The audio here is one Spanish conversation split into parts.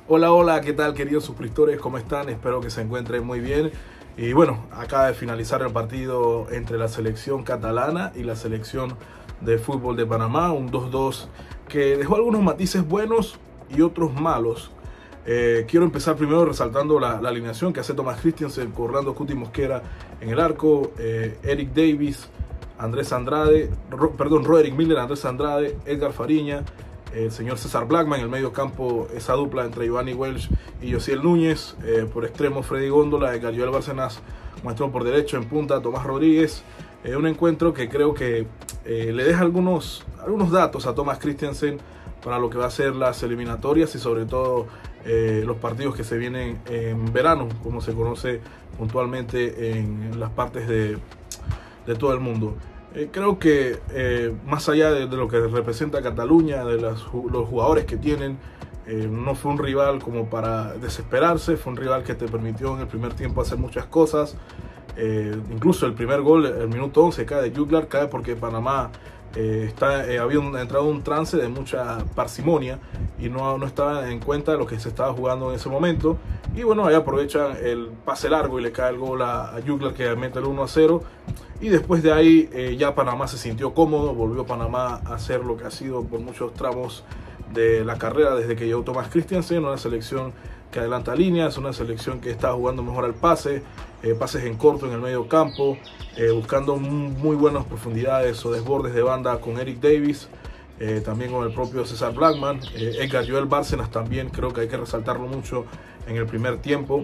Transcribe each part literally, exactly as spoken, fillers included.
Hola, hola, ¿qué tal, queridos suscriptores? ¿Cómo están? Espero que se encuentren muy bien. Y bueno, acaba de finalizar el partido entre la selección catalana y la selección de fútbol de Panamá, un dos dos que dejó algunos matices buenos y otros malos. Eh, quiero empezar primero resaltando la, la alineación que hace Thomas Christiansen con Orlando Cuti Mosquera en el arco, eh, Eric Davis, Andrés Andrade, Ro, perdón, Roderick Miller, Andrés Andrade, Edgar Fariña, el señor César Blackman, en el medio campo esa dupla entre Giovanni Welch y Josiel Núñez, eh, por extremo Freddy Góndola, Edgar Joel Bárcenas muestra por derecho, en punta Tomás Rodríguez. Eh, un encuentro que creo que eh, le deja algunos, algunos datos a Thomas Christiansen para lo que va a ser las eliminatorias y sobre todo eh, los partidos que se vienen en verano, como se conoce puntualmente en las partes de, de todo el mundo. Eh, creo que eh, más allá de, de lo que representa Cataluña, de las, los jugadores que tienen, eh, no fue un rival como para desesperarse, fue un rival que te permitió en el primer tiempo hacer muchas cosas. Eh, incluso el primer gol, el minuto once, cae de Juglar, cae porque Panamá eh, está, eh, había un, entrado en un trance de mucha parsimonia y no, no estaba en cuenta de lo que se estaba jugando en ese momento. Y bueno, ahí aprovechan el pase largo y le cae el gol a, a Juglar, que mete el uno a cero. Y después de ahí eh, ya Panamá se sintió cómodo, volvió Panamá a hacer lo que ha sido por muchos tramos de la carrera desde que llegó Thomas Christiansen, una selección que adelanta líneas, una selección que está jugando mejor al pase, eh, pases en corto en el medio campo, eh, buscando muy buenas profundidades o desbordes de banda con Eric Davis, eh, también con el propio César Blackman, eh, Edgar Joel Bárcenas también, creo que hay que resaltarlo mucho en el primer tiempo,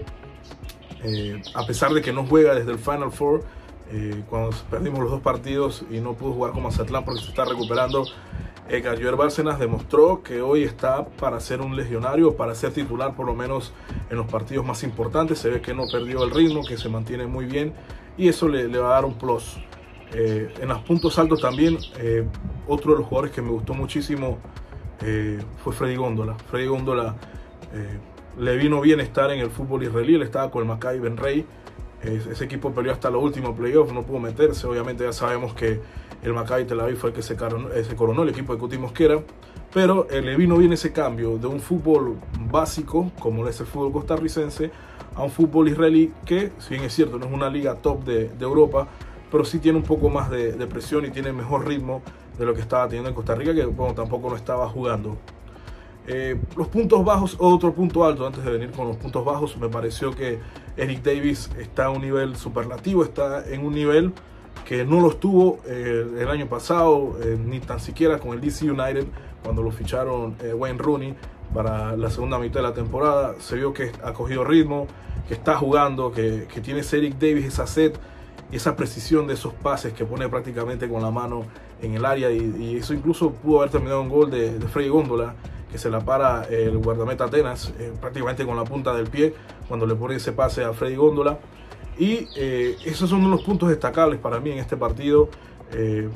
eh, a pesar de que no juega desde el Final Four. Eh, cuando perdimos los dos partidos y no pudo jugar con Mazatlán porque se está recuperando, Edgar Joel Bárcenas demostró que hoy está para ser un legionario, para ser titular por lo menos en los partidos más importantes. Se ve que no perdió el ritmo, que se mantiene muy bien y eso le, le va a dar un plus. Eh, en los puntos altos también, eh, otro de los jugadores que me gustó muchísimo eh, fue Freddy Góndola. Freddy Góndola eh, le vino bien estar en el fútbol israelí, él estaba con el Maccabi Ben Rey. Ese equipo peleó hasta los últimos playoffs, no pudo meterse. Obviamente ya sabemos que el Maccabi Tel Aviv fue el que se coronó, se coronó el equipo de Cuti Mosquera, pero eh, le vino bien ese cambio de un fútbol básico, como es el fútbol costarricense, a un fútbol israelí que, si bien es cierto, no es una liga top de, de Europa, pero sí tiene un poco más de, de presión y tiene mejor ritmo de lo que estaba teniendo en Costa Rica, que bueno, tampoco lo estaba jugando. Eh, los puntos bajos, otro punto alto antes de venir con los puntos bajos, me pareció que Eric Davis está a un nivel superlativo, está en un nivel que no lo estuvo eh, el año pasado, eh, ni tan siquiera con el D C United cuando lo ficharon eh, Wayne Rooney para la segunda mitad de la temporada. Se vio que ha cogido ritmo, que está jugando, que, que tiene ese Eric Davis, esa set y esa precisión de esos pases que pone prácticamente con la mano en el área, y, y eso incluso pudo haber terminado un gol de, de Freddy Góndola, que se la para el guardameta Atenas eh, prácticamente con la punta del pie cuando le pone ese pase a Freddy Góndola. Y eh, esos son unos puntos destacables para mí en este partido. Eh,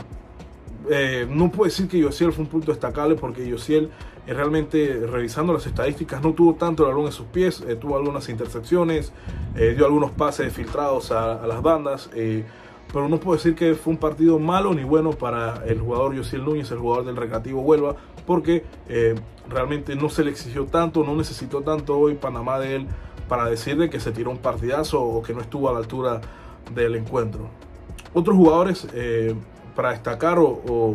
eh, no puedo decir que Josiel fue un punto destacable porque Josiel eh, realmente, revisando las estadísticas, no tuvo tanto el balón en sus pies, eh, tuvo algunas intercepciones, eh, dio algunos pases filtrados a, a las bandas, eh, pero no puedo decir que fue un partido malo ni bueno para el jugador Josiel Núñez, el jugador del Recreativo Huelva, porque eh, realmente no se le exigió tanto, no necesitó tanto hoy Panamá de él para decirle que se tiró un partidazo o que no estuvo a la altura del encuentro. Otros jugadores eh, para destacar o, o,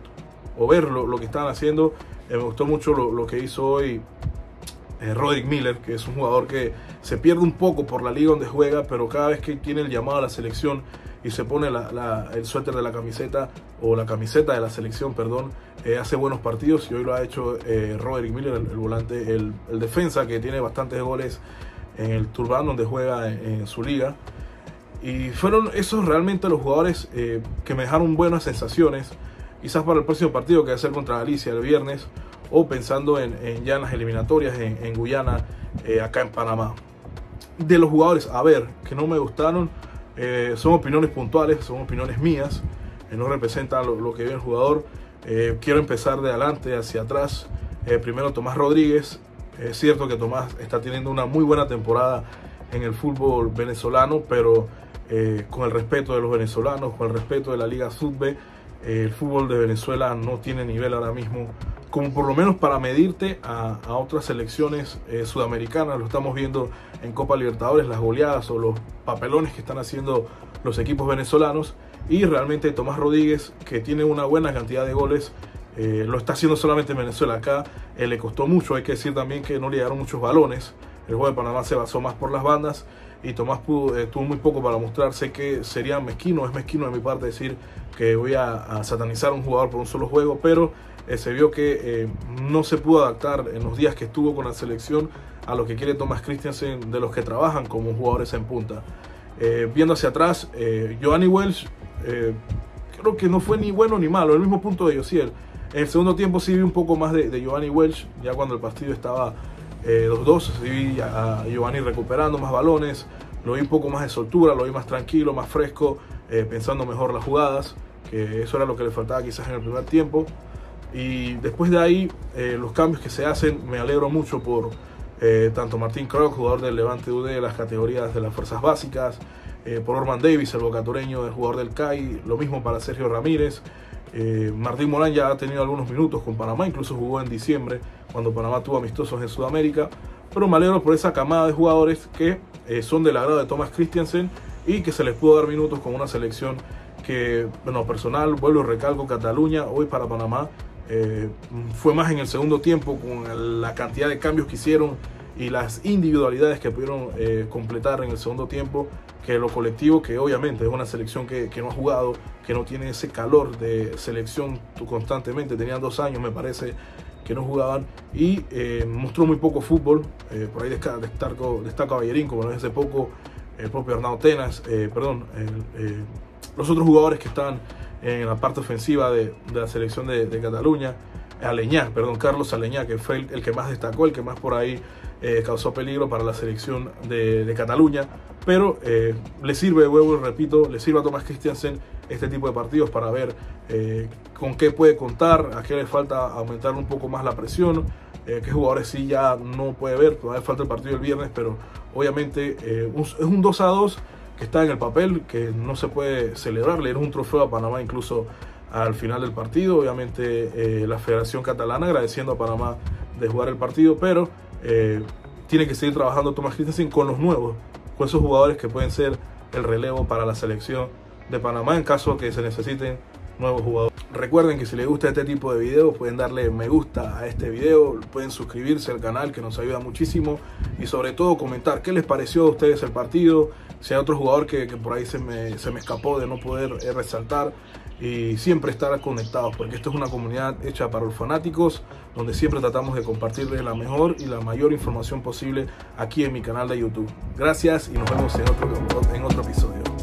o ver lo, lo que están haciendo, eh, me gustó mucho lo, lo que hizo hoy eh, Roderick Miller, que es un jugador que se pierde un poco por la liga donde juega, pero cada vez que tiene el llamado a la selección y se pone la, la, el suéter de la camiseta o la camiseta de la selección, perdón, eh, hace buenos partidos y hoy lo ha hecho eh, Roderick Miller, el, el volante, el, el defensa que tiene bastantes goles en el Turban donde juega en, en su liga. Y fueron esos realmente los jugadores eh, que me dejaron buenas sensaciones, quizás para el próximo partido que va a ser contra Galicia el viernes, o pensando en, en ya en las eliminatorias en, en Guyana, eh, acá en Panamá. De los jugadores, a ver, que no me gustaron, eh, son opiniones puntuales, son opiniones mías, eh, no representan lo, lo que ve el jugador. Eh, quiero empezar de adelante hacia atrás. Eh, primero Tomás Rodríguez. Es cierto que Tomás está teniendo una muy buena temporada en el fútbol venezolano, pero eh, con el respeto de los venezolanos, con el respeto de la Liga Sudbe, eh, el fútbol de Venezuela no tiene nivel ahora mismo como por lo menos para medirte a, a otras selecciones eh, sudamericanas. Lo estamos viendo en Copa Libertadores, las goleadas o los papelones que están haciendo los equipos venezolanos, y realmente Tomás Rodríguez, que tiene una buena cantidad de goles, eh, lo está haciendo solamente en Venezuela. Acá eh, le costó mucho, hay que decir también que no le llegaron muchos balones. El juego de Panamá se basó más por las bandas y Tomás pudo, eh, tuvo muy poco para mostrarse, que sería mezquino, es mezquino de mi parte decir que voy a, a satanizar a un jugador por un solo juego, pero eh, se vio que eh, no se pudo adaptar en los días que estuvo con la selección a lo que quiere Thomas Christiansen de los que trabajan como jugadores en punta. Eh, viendo hacia atrás, eh, Giovanni Welsh eh, creo que no fue ni bueno ni malo, el mismo punto de Josiel. En el segundo tiempo sí vi un poco más de, de Giovanni Welsh, ya cuando el partido estaba dos dos, eh, sí vi a, a Giovanni recuperando más balones, lo vi un poco más de soltura, lo vi más tranquilo, más fresco, eh, pensando mejor las jugadas, que eso era lo que le faltaba quizás en el primer tiempo. Y después de ahí, eh, los cambios que se hacen, me alegro mucho por eh, tanto Martín Kroc, jugador del Levante U D de las categorías de las fuerzas básicas, eh, por Orman Davis, el bocatureño, el jugador del C A I, lo mismo para Sergio Ramírez. Eh, Martín Morán ya ha tenido algunos minutos con Panamá, incluso jugó en diciembre cuando Panamá tuvo amistosos en Sudamérica, pero me alegro por esa camada de jugadores que eh, son del agrado de Thomas Christiansen y que se les pudo dar minutos con una selección que, bueno, personal, vuelvo y recalco, Cataluña hoy para Panamá eh, fue más en el segundo tiempo, con la cantidad de cambios que hicieron y las individualidades que pudieron eh, completar en el segundo tiempo, que lo colectivo, que obviamente es una selección que, que no ha jugado, que no tiene ese calor de selección constantemente. Tenían dos años, me parece, que no jugaban, y eh, mostró muy poco fútbol. Eh, por ahí destaco, destaco a Ballerín, como lo es hace poco, el propio Arnau Tenas, eh, perdón, el, eh, los otros jugadores que están en la parte ofensiva de, de la selección de, de Cataluña. Aleñá, perdón, Carlos Aleñá, que fue el, el que más destacó, el que más por ahí eh, causó peligro para la selección de, de Cataluña, pero eh, le sirve, vuelvo y repito, le sirve a Thomas Christiansen este tipo de partidos para ver eh, con qué puede contar, a qué le falta aumentar un poco más la presión, eh, qué jugadores sí ya no puede ver. Todavía falta el partido del viernes, pero obviamente eh, un, es un dos a dos que está en el papel, que no se puede celebrar. Le dieron un trofeo a Panamá incluso al final del partido. Obviamente eh, la Federación Catalana agradeciendo a Panamá de jugar el partido, pero eh, tiene que seguir trabajando Thomas Christiansen con los nuevos, con esos jugadores que pueden ser el relevo para la selección de Panamá en caso que se necesiten nuevos jugadores. Recuerden que si les gusta este tipo de videos pueden darle me gusta a este video, pueden suscribirse al canal, que nos ayuda muchísimo, y sobre todo comentar qué les pareció a ustedes el partido, si hay otro jugador que, que por ahí se me, se me escapó de no poder eh, resaltar, y siempre estar conectados, porque esto es una comunidad hecha para los fanáticos, donde siempre tratamos de compartirles la mejor y la mayor información posible aquí en mi canal de YouTube. Gracias y nos vemos en otro, en otro episodio.